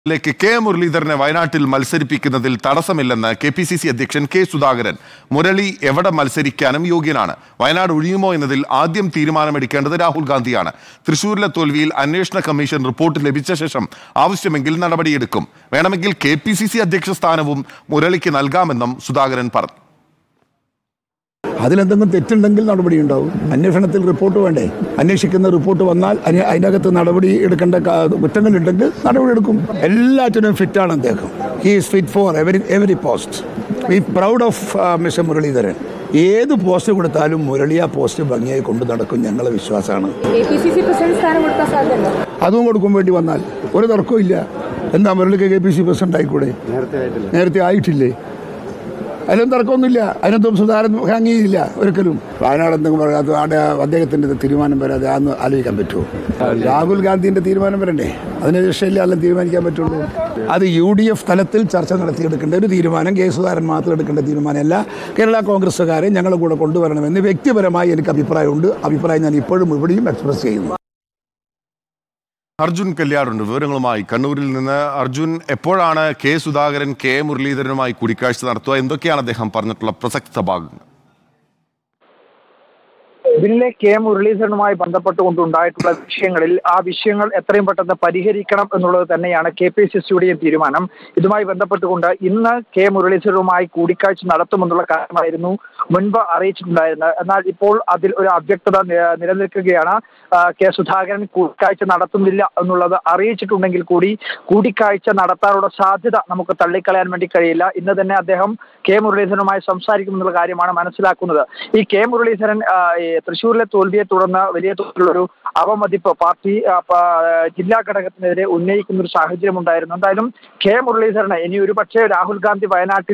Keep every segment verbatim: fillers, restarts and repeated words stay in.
ലേക്ക് K മുരളീധരനെ വയനാട്ടിൽ മത്സരിപ്പിക്കുന്നതിൽ തടസ്സമില്ലെന്ന് കെ പി സി സി അധ്യക്ഷൻ കെ സുധാകരൻ. മുരളി എവിടെ മത്സരിക്കാനും യോഗ്യനാണ്. വയനാട് ഒഴിയുമോ എന്നതിൽ ആദ്യം തീരുമാനമെടുക്കേണ്ടത് രാഹുൽ ഗാന്ധിയാണ്. തൃശൂരിലെ തോൽവിയിൽ അന്വേഷണ കമ്മീഷൻ റിപ്പോർട്ട് ലഭിച്ച ശേഷം ആവശ്യമെങ്കിൽ നടപടിയെടുക്കും. വേണമെങ്കിൽ കെ പി സി സി അധ്യക്ഷ സ്ഥാനവും മുരളിക്ക് നൽകാമെന്നും സുധാകരൻ പറഞ്ഞു. അതിലെന്തെങ്കിലും തെറ്റുണ്ടെങ്കിൽ നടപടി ഉണ്ടാവും. അന്വേഷണത്തിൽ റിപ്പോർട്ട് വേണ്ടേ? അന്വേഷിക്കുന്ന റിപ്പോർട്ട് വന്നാൽ അതിനകത്ത് നടപടി എടുക്കേണ്ട കുറ്റങ്ങളുണ്ടെങ്കിൽ നടപടി എടുക്കും. എല്ലാറ്റിനും ഫിറ്റാണ് അദ്ദേഹം. He is fit for every every post. We proud of mister Muraleedharan. ഏത് പോസ്റ്റ് കൊടുത്താലും മുരളി ആ പോസ്റ്റ് ഭംഗിയായി കൊണ്ടു നടക്കും. ഞങ്ങളെ വിശ്വാസമാണ്. അതും കൊടുക്കും വേണ്ടി വന്നാൽ ഒരു തർക്കവും ഇല്ല. എന്താ മുരളിക്ക് കെ പി സി പ്രസിഡന്റ് ആയിക്കൂടെ? നേരത്തെ ആയിട്ടില്ലേ? അതിലൊന്നും തർക്കമൊന്നുമില്ല. അതിനൊന്നും സുധാകരൻ അംഗീകരിക്കില്ല ഒരിക്കലും. വയനാട് എന്തെങ്കിലും പറയാതെ അവിടെ അദ്ദേഹത്തിൻ്റെ തീരുമാനം വരാതെ അതൊന്ന് ആലോചിക്കാൻ പറ്റുമോ? രാഹുൽ ഗാന്ധിൻ്റെ തീരുമാനം വരണ്ടേ? അതിന് രക്ഷയില്ല, എല്ലാം തീരുമാനിക്കാൻ പറ്റുള്ളൂ. അത് യു ഡി എഫ് തലത്തിൽ ചർച്ച നടത്തിയെടുക്കേണ്ട ഒരു തീരുമാനം. കെ സുധാകരൻ മാത്രം എടുക്കേണ്ട തീരുമാനമല്ല. കേരള കോൺഗ്രസ്സുകാരെ ഞങ്ങളുടെ കൂടെ കൊണ്ടുവരണമെന്ന് വ്യക്തിപരമായി എനിക്ക് അഭിപ്രായമുണ്ട്. അഭിപ്രായം ഞാൻ ഇപ്പോഴും ഇവിടെയും എക്സ്പ്രസ് ചെയ്യുന്നു. അർജുൻ കല്യാടുണ്ട് വിവരങ്ങളുമായി കണ്ണൂരിൽ നിന്ന്. അർജുൻ, എപ്പോഴാണ് കെ സുധാകരൻ കെ മുരളീധരനുമായി കൂടിക്കാഴ്ച നടത്തുക? എന്തൊക്കെയാണ് അദ്ദേഹം പറഞ്ഞിട്ടുള്ള പ്രസക്ത ഭാഗങ്ങൾ? ഇതിലെ കെ മുരളീധരനുമായി ബന്ധപ്പെട്ടുകൊണ്ടുണ്ടായിട്ടുള്ള വിഷയങ്ങളിൽ ആ വിഷയങ്ങൾ എത്രയും പെട്ടെന്ന് പരിഹരിക്കണം എന്നുള്ളത് തന്നെയാണ് കെ പി സി സിയുടെയും തീരുമാനം. ഇതുമായി ബന്ധപ്പെട്ടുകൊണ്ട് ഇന്ന് കെ മുരളീധരനുമായി കൂടിക്കാഴ്ച നടത്തുമെന്നുള്ള കാര്യമായിരുന്നു മുൻപ് അറിയിച്ചിട്ടുണ്ടായിരുന്നത്. എന്നാൽ ഇപ്പോൾ അതിൽ ഒരു അവ്യക്തത നിലനിൽക്കുകയാണ്. കെ സുധാകരൻ കൂടിക്കാഴ്ച നടത്തുന്നില്ല എന്നുള്ളത് അറിയിച്ചിട്ടുണ്ടെങ്കിൽ കൂടി കൂടിക്കാഴ്ച നടത്താനുള്ള സാധ്യത നമുക്ക് തള്ളിക്കളയാൻ വേണ്ടി കഴിയില്ല. ഇന്ന് തന്നെ അദ്ദേഹം കെ മുരളീധരനുമായി സംസാരിക്കുമെന്നുള്ള കാര്യമാണ് മനസ്സിലാക്കുന്നത്. ഈ കെ മുരളീധരൻ തൃശ്ശൂരിലെ തോൽവിയെ തുടർന്ന് വലിയ തോതിലുള്ളൊരു അവമതിപ്പ് പാർട്ടി ജില്ലാ ഘടകത്തിനെതിരെ ഉന്നയിക്കുന്ന ഒരു സാഹചര്യം ഉണ്ടായിരുന്നു. എന്തായാലും കെ മുരളീധരന് ഇനി ഒരു പക്ഷേ രാഹുൽ ഗാന്ധി വയനാട്ടിൽ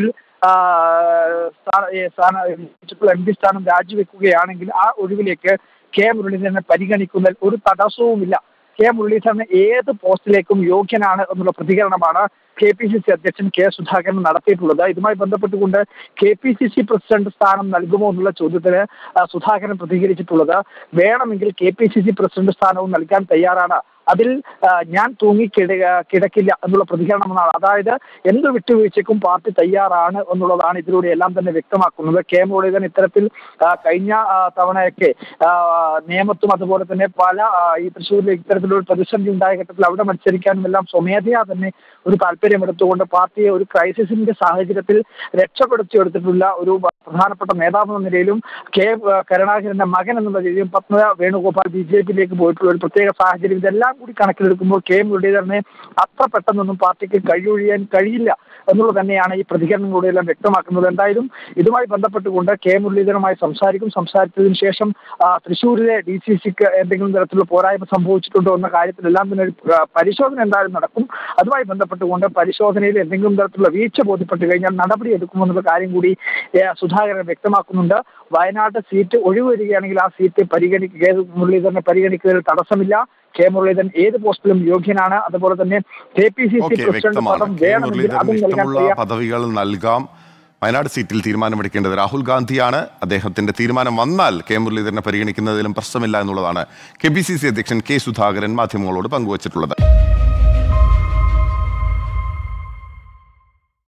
എം പി സ്ഥാനം രാജിവെക്കുകയാണെങ്കിൽ ആ ഒഴിവിലേക്ക് കെ മുരളീധരനെ പരിഗണിക്കുന്നതിൽ ഒരു തടസ്സവുമില്ല. കെ മുരളീധരന് ഏത് പോസ്റ്റിലേക്കും യോഗ്യനാണ് എന്നുള്ള പ്രതികരണമാണ് കെ പി സി സി അധ്യക്ഷൻ കെ സുധാകരൻ നടത്തിയിട്ടുള്ളത്. ഇതുമായി ബന്ധപ്പെട്ടുകൊണ്ട് K P C C president സ്ഥാനം നൽകുമോ എന്നുള്ള ചോദ്യത്തിന് സുധാകരൻ പ്രതികരിച്ചിട്ടുള്ളത് വേണമെങ്കിൽ K P C C president സ്ഥാനവും നൽകാൻ തയ്യാറാണ്. അതിൽ ഞാൻ തൂങ്ങി കിട കിടക്കില്ല എന്നുള്ള പ്രതികരണമെന്നാണ്. അതായത് എന്ത് വിട്ടുവീഴ്ചയ്ക്കും പാർട്ടി തയ്യാറാണ് എന്നുള്ളതാണ് ഇതിലൂടെ എല്ലാം തന്നെ വ്യക്തമാക്കുന്നത്. കെ മുരളീധരൻ ഇത്തരത്തിൽ കഴിഞ്ഞ തവണയൊക്കെ നിയമത്തും അതുപോലെ തന്നെ പല ഈ തൃശ്ശൂരിൽ ഇത്തരത്തിലൊരു പ്രതിസന്ധി ഉണ്ടായ ഘട്ടത്തിൽ അവിടെ മത്സരിക്കാനും എല്ലാം സ്വമേധയാ തന്നെ ഒരു താല്പര്യം എടുത്തുകൊണ്ട് പാർട്ടിയെ ഒരു ക്രൈസിസിന്റെ സാഹചര്യത്തിൽ രക്ഷപ്പെടുത്തിയെടുത്തിട്ടുള്ള ഒരു പ്രധാനപ്പെട്ട നേതാവ് എന്ന നിലയിലും കെ കരുണാകരന്റെ മകൻ എന്നുള്ള രീതിയിലും പത്മജ വേണുഗോപാൽ ബി ജെ പിയിലേക്ക് പോയിട്ടുള്ള ഒരു പ്രത്യേക സാഹചര്യം ഇതെല്ലാം കൂടി കണക്കിലെടുക്കുമ്പോൾ കെ മുരളീധരനെ അത്ര പെട്ടെന്നൊന്നും പാർട്ടിക്ക് കഴിയൊഴിയാൻ കഴിയില്ല എന്നുള്ളത് തന്നെയാണ് ഈ പ്രതികരണങ്ങളിലൂടെയെല്ലാം വ്യക്തമാക്കുന്നത്. എന്തായാലും ഇതുമായി ബന്ധപ്പെട്ടുകൊണ്ട് കെ മുരളീധരനുമായി സംസാരിക്കും. സംസാരിച്ചതിന് ശേഷം തൃശ്ശൂരിലെ ഡി സി സിക്ക് എന്തെങ്കിലും തരത്തിലുള്ള പോരായ്മ സംഭവിച്ചിട്ടുണ്ടോ എന്ന കാര്യത്തിലെല്ലാം തന്നെ ഒരു പരിശോധന എന്തായാലും നടക്കും. അതുമായി ബന്ധപ്പെട്ടുകൊണ്ട് പരിശോധനയിൽ എന്തെങ്കിലും തരത്തിലുള്ള വീഴ്ച ബോധ്യപ്പെട്ട് കഴിഞ്ഞാൽ നടപടി എടുക്കുമെന്നുള്ള കാര്യം കൂടി സുധാകരൻ വ്യക്തമാക്കുന്നുണ്ട്. വയനാട് സീറ്റ് ഒഴിവ് വരികയാണെങ്കിൽ ആ സീറ്റ് പരിഗണിക്കുക കെ മുരളീധരനെ പരിഗണിക്കുന്നതിൽ തടസ്സമില്ല. കെ മുരളീധരൻ ഏത് പോസ്റ്റിലും യോഗ്യനാണ്. അതുപോലെ തന്നെ K P C C president പദം വേണമെങ്കിൽ അതും നൽകാൻ പദവികൾ നൽകാം. വയനാട് സീറ്റിൽ തീരുമാനമെടുക്കേണ്ടത് രാഹുൽ ഗാന്ധിയാണ്. അദ്ദേഹത്തിന്റെ തീരുമാനം വന്നാൽ കെ മുരളീധരനെ പരിഗണിക്കുന്നതിലും പ്രശ്നമില്ല എന്നുള്ളതാണ് കെ പി സി സി അധ്യക്ഷൻ കെ സുധാകരൻ മാധ്യമങ്ങളോട് പങ്കുവച്ചിട്ടുള്ളത്.